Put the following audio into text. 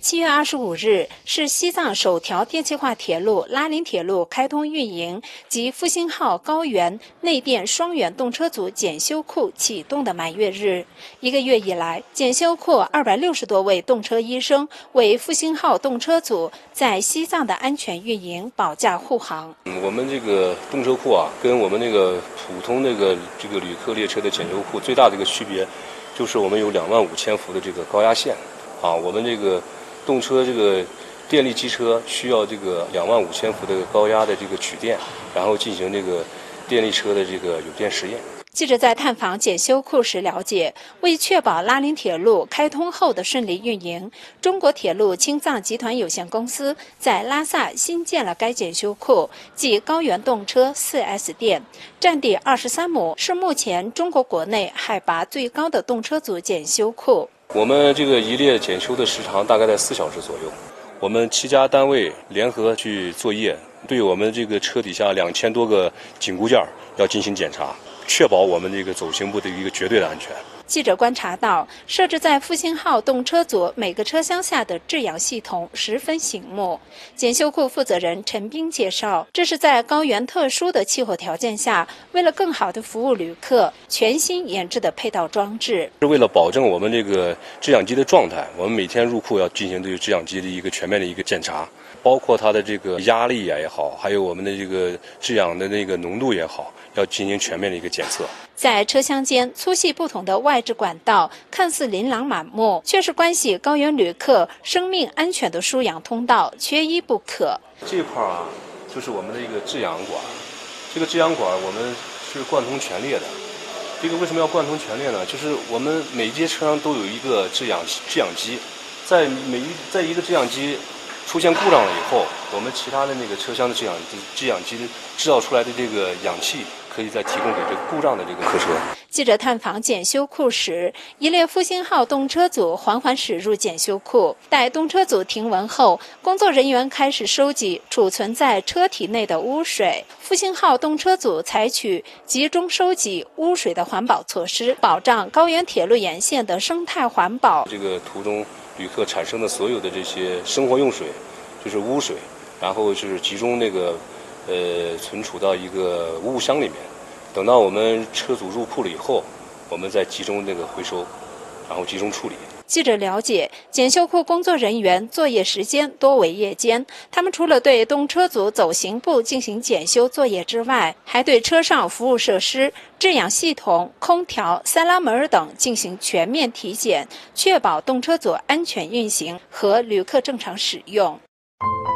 7月25日是西藏首条电气化铁路拉林铁路开通运营及复兴号高原内电双元动车组检修库启动的满月日。1个月以来，检修库260多位动车医生为复兴号动车组在西藏的安全运营保驾护航。 我们这个动车库跟我们那个普通这个旅客列车的检修库最大的一个区别，就是我们有25000伏的这个高压线我们这个动车这个电力机车需要这个25000伏的高压的这个取电，然后进行这个电力车的这个有电实验。 记者在探访检修库时了解，为确保拉林铁路开通后的顺利运营，中国铁路青藏集团有限公司在拉萨新建了该检修库，即高原动车 4S 店，占地23亩，是目前中国国内海拔最高的动车组检修库。 我们这个一列检修的时长大概在4小时左右，我们7家单位联合去作业，对我们这个车底下2000多个紧固件要进行检查，确保我们这个走行部的一个绝对的安全。 记者观察到，设置在复兴号动车组每个车厢下的制氧系统十分醒目。检修库负责人陈斌介绍，这是在高原特殊的气候条件下，为了更好地服务旅客，全新研制的配套装置。 是为了保证我们这个制氧机的状态，我们每天入库要进行对制氧机的一个全面的一个检查，包括它的这个压力也好，还有我们的这个制氧的那个浓度也好，要进行全面的一个检测。 在车厢间粗细不同的外置管道看似琳琅满目，却是关系高原旅客生命安全的输氧通道，缺一不可。 这块就是我们的一个制氧管，这个制氧管我们是贯通全列的。这个为什么要贯通全列呢？就是我们每一节车厢都有一个制氧机，在一个制氧机出现故障了以后，我们其他的那个车厢的制氧机制造出来的这个氧气可以再提供给这个故障的这个客车。 记者探访检修库时，一列复兴号动车组缓缓驶入检修库。待动车组停稳后，工作人员开始收集储存在车体内的污水。复兴号动车组采取集中收集污水的环保措施，保障高原铁路沿线的生态环保。 这个途中旅客产生的所有的这些生活用水，就是污水，然后是集中存储到一个污物箱里面。等到我们车组入库了以后，我们再集中回收，然后集中处理。 记者了解，检修库工作人员作业时间多为夜间，他们除了对动车组走行部进行检修作业之外，还对车上服务设施、制氧系统、空调、塞拉门等进行全面体检，确保动车组安全运行和旅客正常使用。